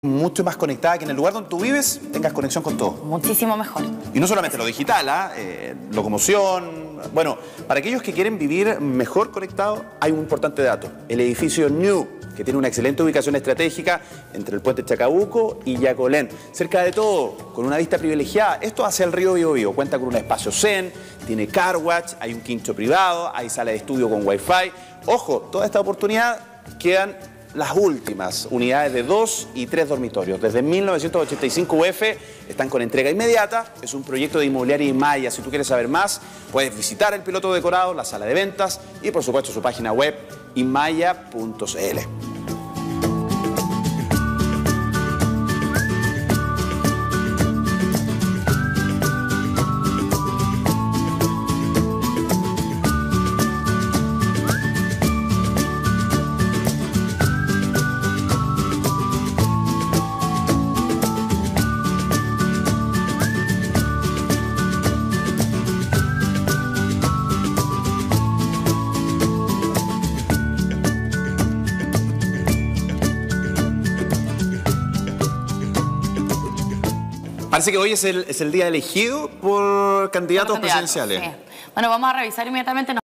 mucho más conectada, que en el lugar donde tú vives tengas conexión con todo. Muchísimo mejor. Y no solamente lo digital, locomoción. Bueno, para aquellos que quieren vivir mejor conectados, hay un importante dato. El edificio New, que tiene una excelente ubicación estratégica entre el puente Chacabuco y Yacolén. Cerca de todo, con una vista privilegiada. Esto hacia el río Biobío. Cuenta con un espacio zen, tiene car wash, hay un quincho privado, hay sala de estudio con wifi. Ojo, toda esta oportunidad quedan las últimas unidades de 2 y 3 dormitorios. Desde 1985 UF están con entrega inmediata. Es un proyecto de inmobiliaria Imaya. Si tú quieres saber más, puedes visitar el piloto decorado, la sala de ventas y por supuesto su página web imaya.cl. Parece que hoy es el día elegido por candidatos presidenciales. Sí. Bueno, vamos a revisar inmediatamente.